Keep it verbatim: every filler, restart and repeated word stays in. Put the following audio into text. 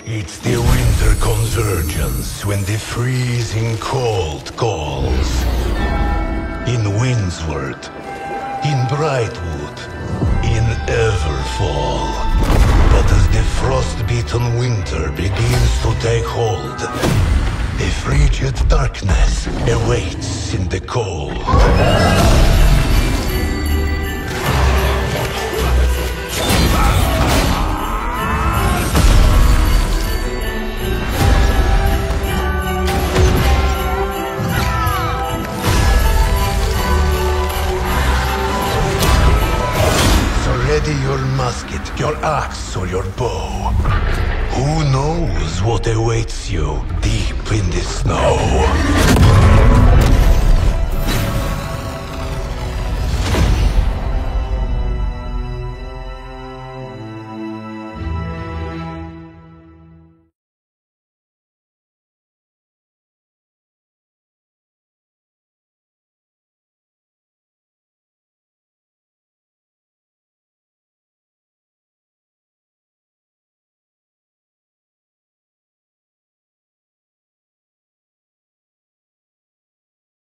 It's the winter convergence when the freezing cold calls. In Windsward, in Brightwood, in Everfall. But as the frost-beaten winter begins to take hold, a frigid darkness awaits in the cold. Ready your musket, your axe, or your bow. Who knows what awaits you deep in the snow?